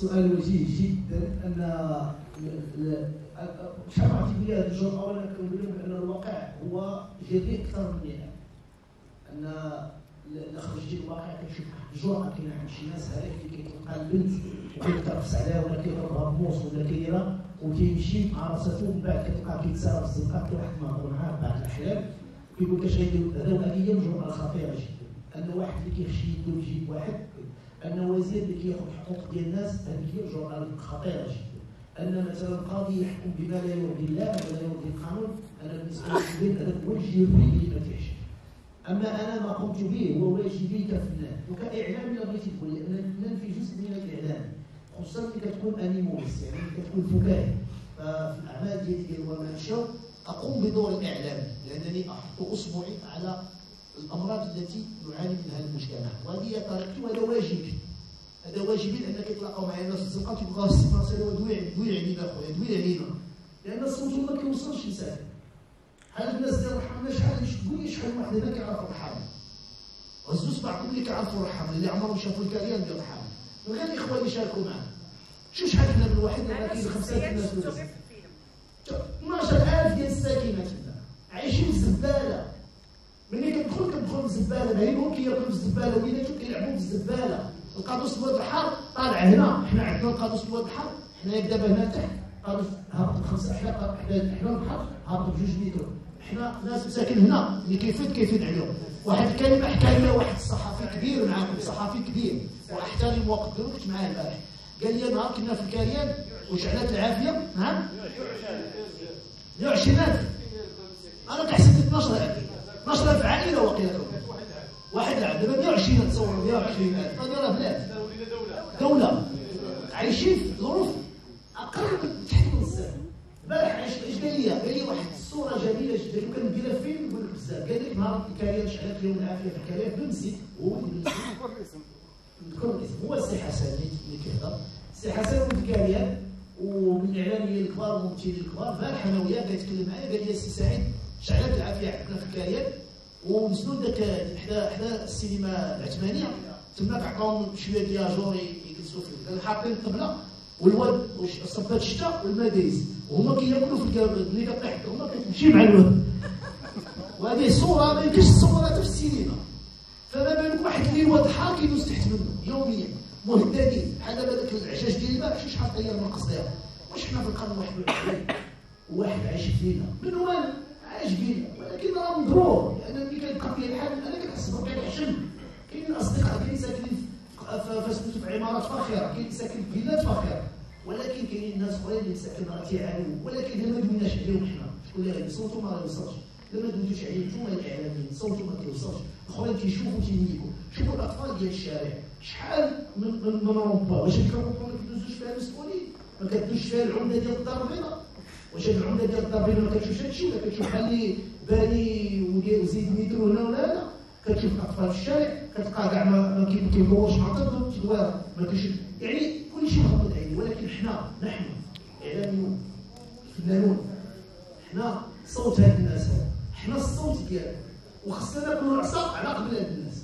سؤال وجيه جدا. ان شحال عرفتي بلي هذا الجرأة، وانا كنقول لهم بان الواقع هو جديد اكثر مني. ان الا خرجتي للواقع كتشوف واحد الجرأة كاينه عند شي ناس هذاك اللي كيتلقى البنت وكيترفس عليها ولا كيضربها بموس ولا كيديرها وكيمشي مع راساتو، ومن بعد كتلقاه كيتسارع في الزنقه. كاين واحد المهضور معاه بعض الاحيان كيقول لك اش غيدير. هذا هي الجرأة الخطيرة جدا. ان واحد اللي كيخشي يدو يجيب واحد، ان وزير اللي كياخذ حقوق ديال الناس، هذه هي الجرأة الخطيرة جدا. ان مثلا قاضي يحكم بما لا يرضي الله ولا يرضي القانون، انا بالنسبه لي هذا هو الجرم اللي ما فيهش. اما انا ما قمت به هو واجبي كفنان وكاعلامي. الا بغيتي تقولي ان الفنان في جزء من الاعلام، خصوصا ملي كتكون انيموس، يعني ملي كتكون فكاهي. ففي الاعمال ديال الومان شو اقوم بدور الاعلامي، لانني احط اصبعي على الامراض التي نعاني منها المجتمع، وهذه هي طريقتي وهذا واجبي. هذا واجبي، لان كيتلاقاو معايا الناس في الزنقه كيبغاو يسمعوا دوي علينا خويا، دوي علينا، لان صوتهم ما كيوصلش لساكن. بحال الناس ديال الرحمه، شحال تقول لي شحال واحد هنا كيعرف الرحمه، هزوا صبعكم اللي كيعرفوا الرحمه، اللي عمرهم شافوا الكريان ديال الرحمه، من غير الاخوان اللي شاركوا معنا. شوف شحال حنا من واحد، راه كاين 5000 الناس 12000 ديال الساكنه تما عايشين في الزباله. ملي كتدخل الزباله، بعينهم كياكلوا في الزباله، وليداتهم كيلعبوا في الزباله. القادوس الواد الحار طالع هنا، حنا عندنا القادوس الواد الحار، حنا دابا هنا تحت قادوس هابط 5 احياء، حنا البحر هابط ب2 متر. حنا ناس مساكن هنا اللي كيفيد عليهم. واحد الكلمه حكى لي واحد الصحفي كبير معاكم، صحفي كبير واحترم وقدره، كنت معاه البارح، قال لي نهار كنا في الكريان وشعلات العافيه. نعم 120,000. انا كحسبت 12,000 عائله وقيله. واحد العام دابا 120 تصور 120,000، هذه راه بلاد دوله عايشين في ظروف اقل من تحت الانسان. البارح اش قال لي واحد الصوره جميله جدا، وكان نديرها فين نقول لك بزاف. قال لك نهار الكريان شعلت اليوم العافيه في الكريان بنزيد، هو نذكر الاسم، هو السي حسن اللي كيهضر، السي حسن ولد الكريان ومن الاعلاميين الكبار والممثلين الكبار. البارح انا وياه كيتكلم معايا، قال لي السي سعيد شعلت العافيه عندنا في الكريان، ونزلوا داك حدا السينما العثمانيه تماك عطاهم شويه ديال اجور يجلسوا فيه، قال حاطين الطبله والواد صبات الشتا والمدايز، وهما كياكلوا في ملي كطيح هما كتمشي مع الواد. وهذه صوره ما يمكنش تصورها حتى في السينما. فما بالك واحد اللي الواد حار كيدوز تحت منه يوميا مهددين، بحال دابا داك العشاش ديال البارح شحال طير من قصدها. واش حنا في القرن 21 وواحد عايش فينا من وين عايش فينا، ولكن راه مضرور، لان ملي كيبقى فيه الحال انا كنحس بربي كنحشم. كاين الاصدقاء كاين ساكنين في عمارات فاخره، كاين ساكن في فيلات فاخره، ولكن كاينين ناس اخرين اللي ساكنين راه تيعانوا. ولكن الا ما دويناش عليهم حنا، شكون اللي غادي صوتو ما غيوصلش. الا ما دويتوش عليهم نتوما الاعلاميين صوتو ما كيوصلش، الاخرين كيشوفوا تينيكوا. شوفوا الاطفال ديال الشارع شحال من رومبا، واش ديك الرومبا ما كدوزوش فيها المسؤولين، ما كدوزش فيها العمده ديال الدار البيضاء. واش هاد العمده ديال الدار البيضاء ما كتشوفش هادشي، ولا كتشوف بحال اللي باني وديال زيد مترو هنا ولا لا؟ كتشوف الاطفال في الشارع كتلقى كاع ما كيدورش مع طردهم تدوار، ما كاينش يعني كلشي مغمض عيني. ولكن حنا نحن اعلاميون فنانون، حنا صوت هاد الناس، حنا الصوت ديالهم، وخصنا ناكلوا العصا على قبل هاد الناس،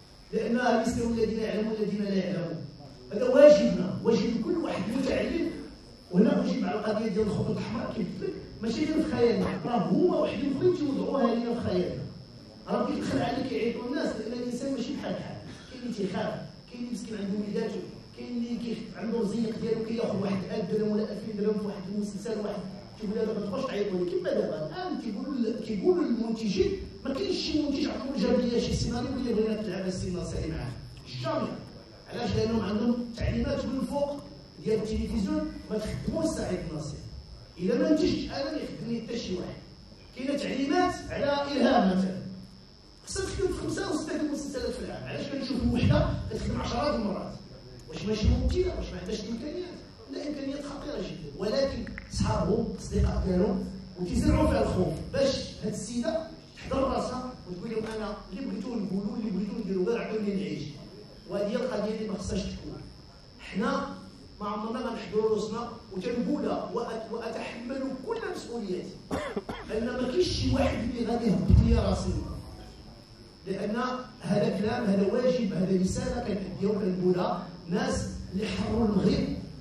لان يسيروا الذين يعلمون الذين لا يعلمون. هذا واجبنا، واجب كل واحد متعلم. وهنا اجيب على القضيه ديال الخطوط الاحمر، كيف ماشي غير في خيالنا، راه هما وحدين اخرين تيوضعوها لينا في خيالنا. راه كيدخل عليك كيعيطوا الناس، لان الانسان ماشي بحال كاين اللي تيخاف، كاين اللي مسكين عنده وليداتو، كاين اللي عنده الزيق ديالو كياخذ واحد 1000 درهم ولا 2000 درهم في واحد المسلسل واحد، تيقول هذا ما تبقاش تعيطوا لي. كيما دابا الان كيقولوا للمنتجين ما كاينش شي منتج عنده جاب لي شي سيناريو اللي بغينا تلعب السينما سالي معاه جامي. علاش؟ لانهم عندهم تعليمات من الفوق ديال التلفزيون ما تخدموش سعيد ناصر. الا ما نتجتش انا ما يخدمني حتى شي واحد. كاينه تعليمات على الهام مثلا، خصها تخدم في 5 و 6 المسلسلات في العام. علاش؟ كنشوف الوحده كتخدم 10 المرات. واش ماشي ممكنه؟ واش ما عندهاش الامكانيات؟ لا، امكانيات خطيره جدا، ولكن صحابهم اصدقاء ديالهم وتيزرعوا فيها الخوف باش هاد السيده تحضر راسها وتقول لهم انا اللي بغيتو نقولوا اللي بغيتو نديروا غير عطوني نعيش. وهذه هي القضيه اللي ما خصهاش تكون. حنا ما عمرنا غنحضروا روسنا وتنقولها واتحمل كل مسؤولياتي، لان ما كاينش شي واحد اللي غادي يهبط لي راسي، لان هذا كلام، هذا واجب، هذا رساله كنأديها وكنقولها. ناس اللي حروا المغرب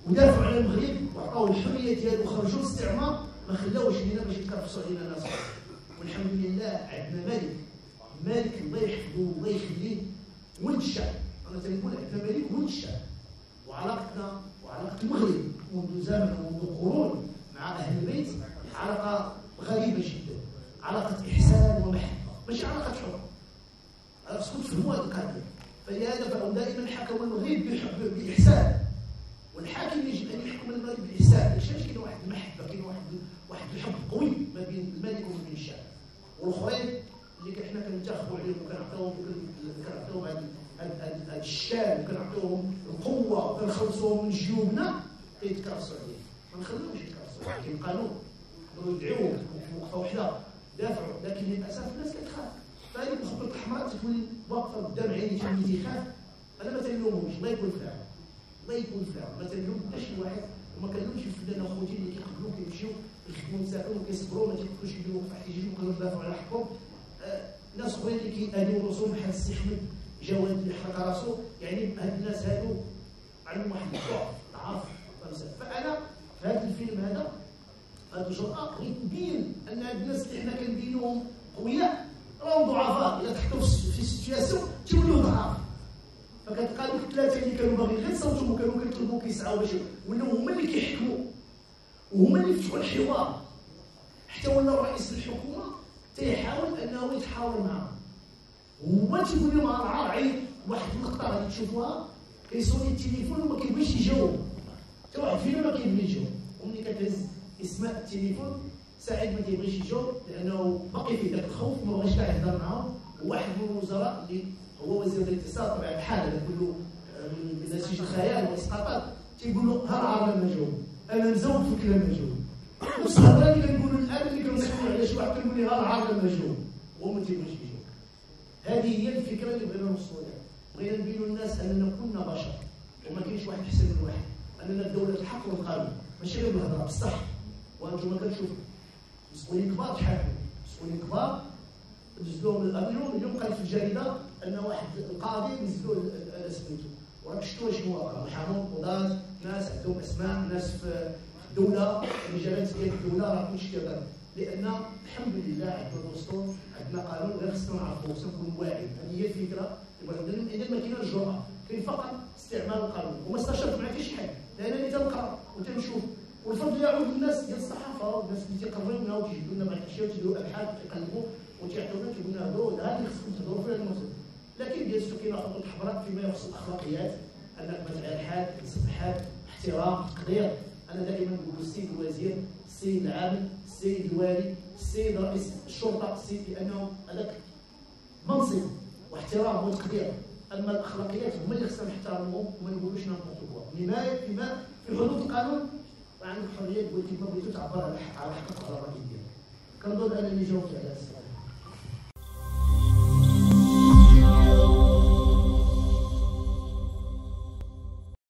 ودافعوا على المغرب وعطاو الحريه ديالو وخرجوا الاستعمار، ما خلاوش لينا باش يتكرفسوا علينا ناس. والحمد لله عندنا ملك الله يحفظه والله يخليه ولد الشعب. انا تنقول عندنا ملك ولد الشعب، وعلاقتنا وعلاقه المغرب منذ زمن ومنذ قرون مع اهل البيت علاقه غريبه جدا، علاقه احسان ومحبه، ماشي علاقه حب. خصكم تفهموا هذه القضيه. فلهذا فهم دائما حكموا المغرب باحسان، والحاكم يجب ان يحكم المغرب باحسان. علاش كاين واحد المحبه، كاين واحد الحب قوي ما بين الملك وما بين الشعب. والاخرين اللي حنا كنتاخبوا عليهم وكنعطيوهم هذا الشان وكنعطيوهم القوه وكنخلصوهم من جيوبنا كيتكرسوا عليه. ما نخليوهمش يتكرسوا، كاين قانون نقدروا ندعيوهم في وقفه وحده دافعوا، لكن للاسف الناس كتخاف. فهذه الخطوط الحمراء تكون واقفه قدام عيني اللي تيخاف. انا ما تنلومهمش، الله يكون في العون، الله يكون في العون. ما تنلوم حتى شي واحد، وما كنلومش الفلان اخوتي اللي كيقبلوا كيمشيو يخدموا مساكن وكيصبروا ما تيقدروش يديروا وقفه احتجاج وكانوا يدافعوا على حقهم. ناس اخرين اللي كيأذيو راسهم بحال السي احمد جواد اللي حرق راسو، يعني هاد الناس هادو عندهم واحد ضعف. فانا في هذا الفيلم هذا هاد الجرأة بغيت نبين ان هاد الناس اللي حنا كنبينوهم قوياء راهم ضعفاء، الا تحطوا في سيتياسيون توليو ضعاف. فكتلقى دوك الثلاثه اللي كانوا باغيين غير يصوتوا وكانوا كيطلبوا كيسعوا باش ولاو هما اللي كيحكموا وهما اللي فتحوا الحوار، حتى ولا رئيس الحكومه تيحاول انه يتحاور معاهم. هو تيقول لهم عار عيط. واحد اللقطه غادي تشوفوها كيصوني التليفون وما كيبغيش يجاوب، حتى واحد فينا ما كيبغي يجاوب، وملي كتهز اسماء التليفون ساعد ما كيبغيش يجاوب لانه باقي فيه داك الخوف، ما بغاش كاع يهضر معاهم. وواحد من الوزراء اللي هو وزير الاتصال طبعا بحال هذا كله من نسيج الخيال والاسقاطات تيقول له ها العار لما جاوب، انا مزوق في الكلام ما جاوب. نفس الهضره اللي كنقولوا الان اللي كنسولوا على شي واحد كنقول له ها العار لما جاوب وهو ما تيبغيش يجاوب. هذه هي الفكره اللي بغينا نوصلوا لها. بغينا نبينوا للناس اننا كلنا بشر وما كاينش واحد احسن من واحد، اننا دوله الحق والقانون ماشي غير بالهضره بصح. وانتم كتشوفوا مسؤولين كبار تحاكموا، مسؤولين كبار دزلوهم اليوم قال في الجريده ان واحد القاضي دزلوه سميتو، وراك شفتوا شنو واقع. محامون قضاة، ناس عندهم اسماء، ناس في الدوله، المجالات ديال الدوله راه كلشي كيضرب. لان الحمد لله عندنا دستور، عندنا قانون، غير خصنا نعرفوا، خصنا نكونوا واعيين. هذه هي الفكره. اذا ما كاينش الجرأه، كاين فقط استعمال القانون. وما استشرت مع شي حد، لانني تنقرا وتنشوف، والفضل يعود للناس ديال الصحافه والناس اللي تيقريو لنا وتيجيبوا لنا بعض الاشياء وتيديروا ابحاث وتيقلبوا وتيعطيونا كيقول لنا هذا اللي خصكم تهضروا فيه الموضوع. لكن بيان سور كاين خطوط حمراء فيما يخص الاخلاقيات، انك ما تعير حد، تنصب حد، احترام، تقدير. انا دائما نقول السيد الوزير، السيد العامل، السيد الوالي، السيد رئيس الشرطه، السيد، لانه هذاك منصب واحترام وتقدير. اما الاخلاقيات هما اللي خصنا نحترموهم وما نقولوش نطبقوها. فيما في حدود القانون عندك حريه تقول كيما بغيتو تعبر على حقك وعلى الراي ديالك. كنظن انني جاوبت على السؤال.